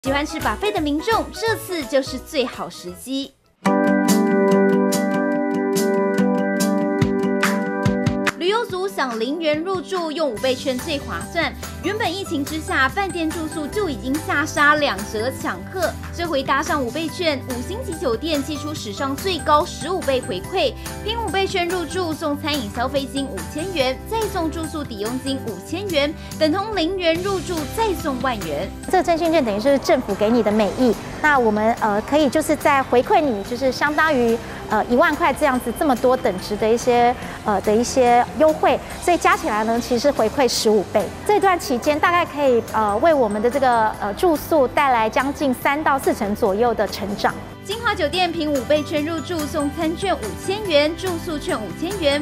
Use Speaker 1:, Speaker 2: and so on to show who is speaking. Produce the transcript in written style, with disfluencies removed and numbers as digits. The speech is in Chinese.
Speaker 1: 喜欢吃buffet的民众，这次就是最好时机。旅游族想0元入住，用5倍券最划算。原本疫情之下，饭店住宿就已经下杀2折抢客，这回搭上5倍券，5星级酒店寄出史上最高15倍回馈，拼5倍券入住送餐饮消费金5000元，再送住宿抵用金5000元，等同0元入住再送1万元。
Speaker 2: 这个振兴券等于是政府给你的美意，那我们可以就是在回馈你，就是相当于1万块这样子这么多等值的一些优惠，所以加起来呢，其实回馈15倍。这段期间大概可以为我们的这个住宿带来将近3到4成左右的成长。
Speaker 1: 金华酒店凭5倍券入住送餐券5000元，住宿券5000元。